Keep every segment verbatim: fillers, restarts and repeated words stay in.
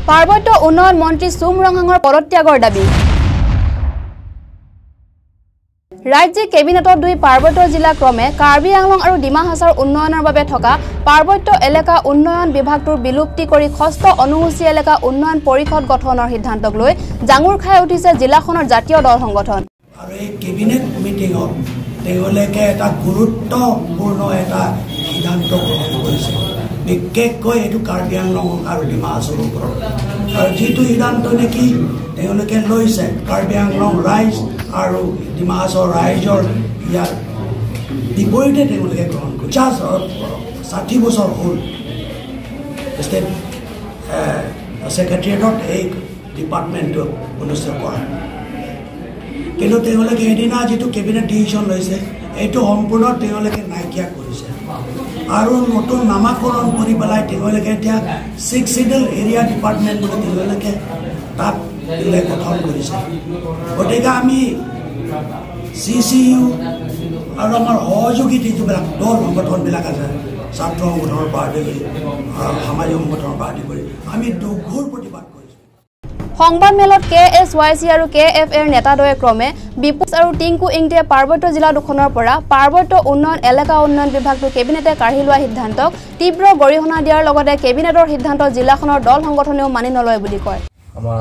পাৰ্বত্য উন্নয়ন মন্ত্ৰী চুমৰঙাঙৰ পদত্যাগৰ দাবী ৰাজ্যিক কেবিনেটত দুই পাৰ্বত্য জিলা ক্ৰমে কাৰ্বি আংলং আৰু ডিমা হাছাওৰ উন্নয়নৰ বাবে থকা পাৰ্বত্য এলেকা উন্নয়ন বিভাগটোৰ বিলুপ্তি কৰি ষষ্ঠ অনুসূচী এলেকা উন্নয়ন পৰিষদ গঠনৰ সিদ্ধান্তক লৈ জাঙুৰ খাই উঠিছে জিলাখনৰ জাতীয় দল সংগঠন আৰু এই কেবিনেট মিটিঙত তেওঁলোকে এটা গুৰুত্বপূৰ্ণ এটা সিদ্ধান্ত গ্ৰহণ কৰিছে বিশেষকৈ এইটো কাৰ্বি আংলং আৰু ডিমা হাছাওৰ ওপৰত আৰু যিটো সিদ্ধান্ত নেকি তেওঁলোকে লৈছে কাৰ্বি আংলং ৰাইজ আৰু ডিমা হাছাওৰ ৰাইজৰ ইয়াৰ বিপৰীতে তেওঁলোকে গ্ৰহণ কৰিছে ষাঠি বছৰ হ'ল ষ্টেট ছেক্ৰেটেৰিয়েটত এই ডিপাৰ্টমেণ্টটো অনুষ্ঠিত কৰা কিন্তু তেওঁলোকে এদিনা যিটো কেবিনেট ডিচিশ্যন লৈছে এইটো সম্পূৰ্ণ তেওঁলোকে নাইকিয়া কৰিছে আৰু নতুন নামাকৰণ কৰি পেলাই তেওঁলোকে এতিয়া ছিক্স চিডেল এৰিয়া ডিপাৰ্টমেণ্ট বুলি তেওঁলোকে তাত গঠন কৰিছে গতিকে আমি চি চি ইউ আৰু আমাৰ সহযোগী যিবিলাক দল সংগঠনবিলাক আছে ছাত্ৰ সংগঠনৰ পৰা আদি কৰি সামাজিক সংগঠনৰ পৰা আদি কৰি আমি দুঘূৰ প্ৰতিবাদ কৰিছোঁ সংবাদ মেলত কে এছ ৱাই চি আৰু কে এফ এৰ নেতাদ্বয়ে ক্ৰমে বিপুজ আৰু টিংকু ইংটিয়ে পাৰ্বত্য জিলা দুখনৰ পৰা পাৰ্বত্য উন্নয়ন এলেকা উন্নয়ন বিভাগটো কেবিনেটে কাঢ়ি লোৱা সিদ্ধান্তক তীব্ৰ গৰিহণা দিয়াৰ লগতে কেবিনেটৰ সিদ্ধান্ত জিলাখনৰ দল সংগঠনেও মানি নলয় বুলি কয় আমাৰ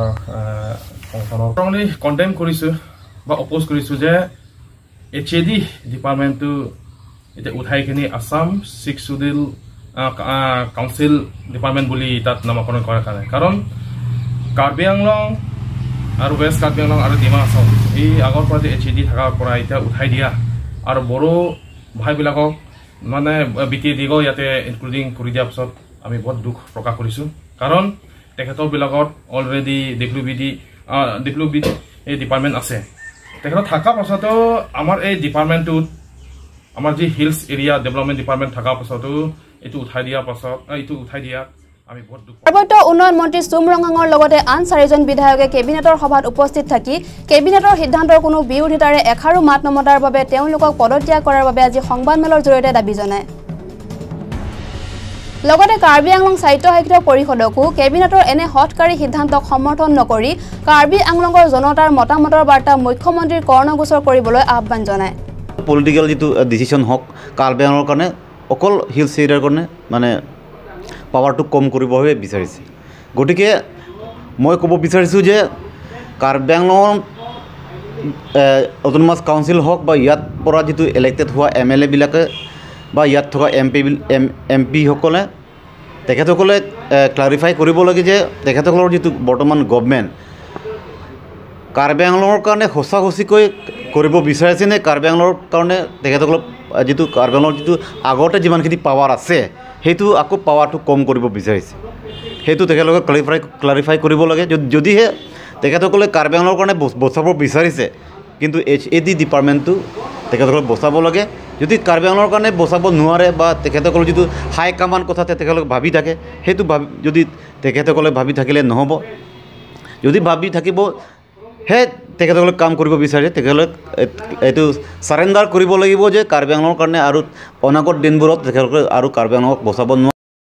সংগঠনৰ কণ্ডেম কৰিছোঁ বা অপ'জ কৰিছোঁ যে এইচ এ ডি ডিপাৰ্টমেণ্টটো এতিয়া উঠাই কিনি Assam six schedule council department বুলি তাত নামকৰণ কৰাৰ কাৰণে কাৰণ কাৰ্বি আংলং আৰু ৱেষ্ট কাৰ্বি আংলং আৰু ডিমা হাছাও এই আগৰ পৰা যে এইচ এ ডি থকাৰ পৰা এতিয়া উঠাই দিয়া আৰু বড়ো ভাইবিলাকক মানে বি টি এ ডিগো ইয়াতে ইনক্লুডিং কৰি দিয়াৰ পিছত আমি বহুত দুখ প্ৰকাশ কৰিছোঁ কাৰণ তেখেতৰবিলাকত already W B D W B এই ডিপাৰ্টমেণ্ট আছে তেখেত থকাৰ পাছতো আমাৰ এই ডিপাৰ্টমেণ্টটোত আমাৰ যি হিলছ এৰিয়া ডেভেলপমেণ্ট ডিপাৰ্টমেণ্ট থকাৰ পাছতো এইটো উঠাই দিয়াৰ পাছত এইটো উঠাই দিয়া আমি বহুত দুখ পাৰ্বত্য উন্নয়ন মন্ত্ৰী চুমৰঙাঙৰ লগতে আন চাৰিজন বিধায়কে কেবিনেটৰ সভাত উপস্থিত থাকি কেবিনেটৰ সিদ্ধান্তৰ কোনো বিৰোধিতাৰে এষাৰো মাত নমতাৰ বাবে তেওঁলোকক পদত্যাগ কৰাৰ বাবে আজি সংবাদমেলৰ জৰিয়তে দাবী জনায় লগতে কাৰ্বি আংলং সাহিত্য সাহিত্য পৰিষদকো কেবিনেটৰ এনে হঠকাৰী সিদ্ধান্তক সমৰ্থন নকৰি কাৰ্বি আংলঙৰ জনতাৰ মতামতৰ বাৰ্তা মুখ্যমন্ত্ৰীৰ কৰ্ণগোচৰ কৰিবলৈ আহ্বান জনায় পলিটিকেল যিটো ডিচিশ্যন হওক কাৰ্বি আংলঙৰ কাৰণে অকল হিলছ এৰিয়াৰ কাৰণে মানে পাৱাৰটো কম কৰিবহে বিচাৰিছে গতিকে মই ক'ব বিচাৰিছোঁ যে কাৰ্বি আংলং অট'নমাছ কাউন্সিল হওক বা ইয়াত পৰা যিটো ইলেক্টেড হোৱা এম এল এবিলাকে বা ইয়াত থকা এম পি এম এম পিসকলে তেখেতসকলে ক্লাৰিফাই কৰিব লাগে যে তেখেতসকলৰ যিটো বৰ্তমান গভমেণ্ট কাৰ্বি আংলঙৰ কাৰণে সঁচা সঁচিকৈ কৰিব বিচাৰিছে নে কাৰ্বি আংলঙৰ কাৰণে তেখেতসকলক যিটো কাৰ্বি আংলঙৰ যিটো আগতে যিমানখিনি পাৱাৰ আছে সেইটো আকৌ পাৱাৰটো কম কৰিব বিচাৰিছে সেইটো তেখেতলোকে ক্লাৰিফাই ক্লাৰিফাই কৰিব লাগে যদিহে তেখেতসকলে কাৰ্বি আংলঙৰ কাৰণে বচাব বিচাৰিছে কিন্তু এইচ এ ডি ডিপাৰ্টমেণ্টটো তেখেতসকলে বচাব লাগে যদি কাৰ্বি আংলঙৰ কাৰণে বচাব নোৱাৰে বা তেখেতসকলৰ যিটো হাই কামাণ্ড কথা তেখেতলোকে ভাবি থাকে সেইটো ভাবি যদি তেখেতসকলে ভাবি থাকিলে নহ'ব যদি ভাবি থাকিব হে তেখেতসকলে কাম কৰিব বিচাৰে তেখেতলোকে এইটো চাৰেণ্ডাৰ কৰিব লাগিব যে কাৰ্বি আংলঙৰ কাৰণে আৰু অনাগত দিনবোৰত তেখেতলোকে আৰু কাৰ্বি আংলঙক বচাব নোৱাৰে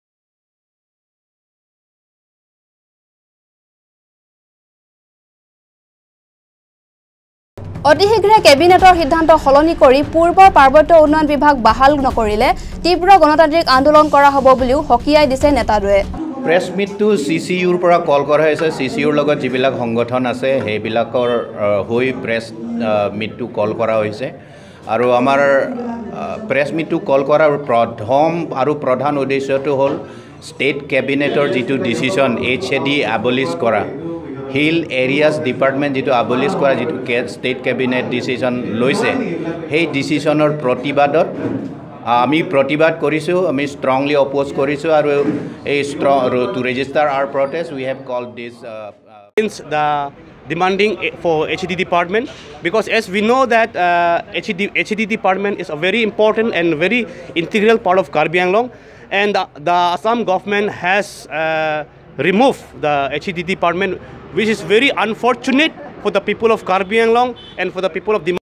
অতি শীঘ্ৰে কেবিনেটৰ সিদ্ধান্ত সলনি কৰি পূৰ্বৰ পাৰ্বত্য উন্নয়ন বিভাগ বাহাল নকৰিলে তীব্ৰ গণতান্ত্ৰিক আন্দোলন কৰা হ'ব বুলিও হকিয়াই দিছে নেতাদ্বয়ে প্ৰেছ মিটটো চি চি ইউৰ পৰা কল কৰা হৈছে চি চি ইউৰ লগত যিবিলাক সংগঠন আছে সেইবিলাকৰ হৈ প্ৰেছ মিটটো কল কৰা হৈছে আৰু আমাৰ প্ৰেছ মিটটো কল কৰাৰ প্ৰথম আৰু প্ৰধান উদ্দেশ্যটো হ'ল ষ্টেট কেবিনেটৰ যিটো decision H A D abolish কৰা হিল এৰিয়াছ ডিপাৰ্টমেণ্ট যিটো এবলিছ কৰা যিটো ষ্টেট কেবিনেট ডিচিশ্যন লৈছে সেই ডিচিশ্যনৰ প্ৰতিবাদত আমি প্ৰতিবাদ কৰিছোঁ আমি ষ্ট্ৰংলি অপ'জ কৰিছোঁ আৰু এই strong to register our protest we have called this the demanding for H E D department because as we know that uh, H E D, H E D department is a very important and very integral part of Karbi Anglong and the, the Assam government has uh, removed the H E D department which is very unfortunate for the people of Karbi Anglong and for the people of the